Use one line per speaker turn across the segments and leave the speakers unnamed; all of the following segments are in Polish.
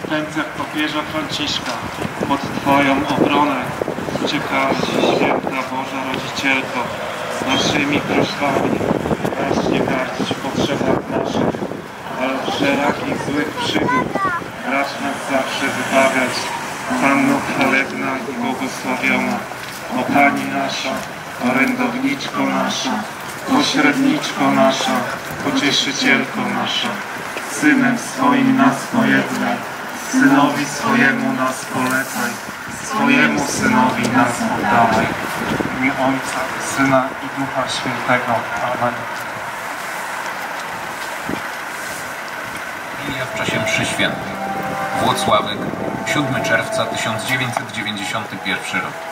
w ręce papieża Franciszka. Pod Twoją obronę uciekamy Ci, święta Boża Rodzicielko, naszymi prośbami. Racz nie gardzić w potrzebach naszych, ale w wszelakich złych przygód racz nas zawsze wybawiać. Panno chwalebna i błogosławiona, o Pani nasza, orędowniczko nasza, pośredniczko nasza, pocieszycielko nasza, Synem swoim nas pojednaj, Synowi swojemu nas polecaj, swojemu Synowi nas oddawaj. W imię Ojca, Syna i Ducha Świętego. Amen.
Wigilia w czasie mszy świętej. Włocławek, 7 czerwca 1991 rok.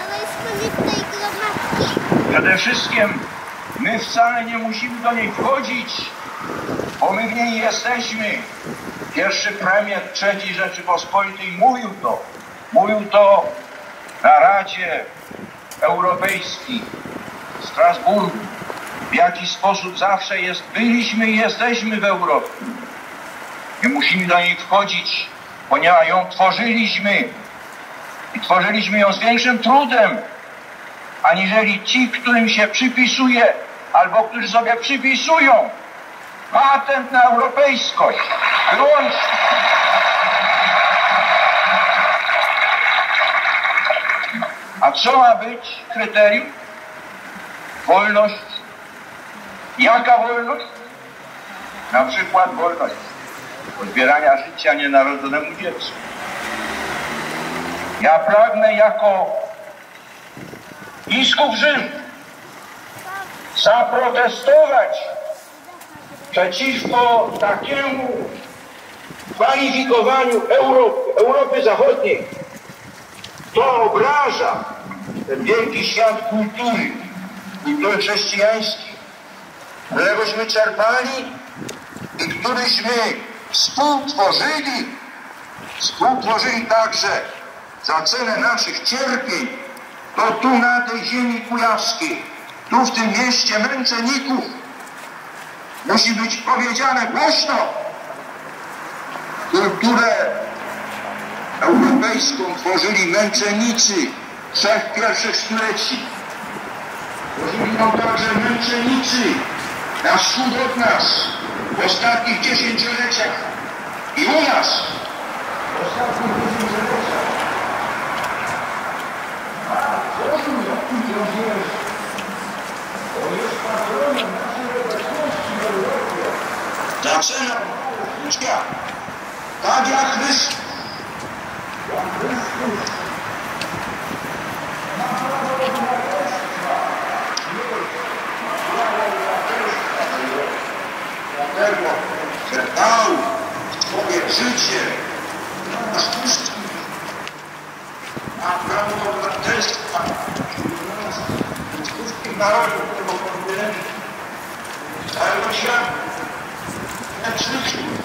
Przede wszystkim my wcale nie musimy do niej wchodzić, bo my w niej jesteśmy. Pierwszy premier III Rzeczypospolitej mówił to na Radzie Europejskiej w Strasburgu, w jaki sposób zawsze byliśmy i jesteśmy w Europie. Nie musimy do niej wchodzić, ponieważ ją tworzyliśmy i tworzyliśmy ją z większym trudem, aniżeli ci, którym się przypisuje, albo którzy sobie przypisują patent na europejskość. Wyłącznie. A co ma być kryterium? Wolność. Jaka wolność? Na przykład wolność odbierania życia nienarodzonemu dziecku. Ja pragnę jako biskup Rzymu zaprotestować przeciwko takiemu kwalifikowaniu Europy Zachodniej. To obraża ten wielki świat kultury chrześcijańskiej, któregośmy czerpali i któryśmy współtworzyli także za cenę naszych cierpień. To tu na tej ziemi kujawskiej, tu w tym mieście męczenników musi być powiedziane głośno. Kulturę europejską tworzyli męczennicy trzech pierwszych stuleci. Tworzyli ją także męczennicy na wschód od nas w ostatnich dziesięcioleciach i u nas w ostatnich dziesięcioleciach. Zaczyna świat, tak jak Chrystus. Dlatego, że dał swoje życie na wszystkich, na prawo obywatelstwa, wszystkich narodów tego kontynentu, całego świata.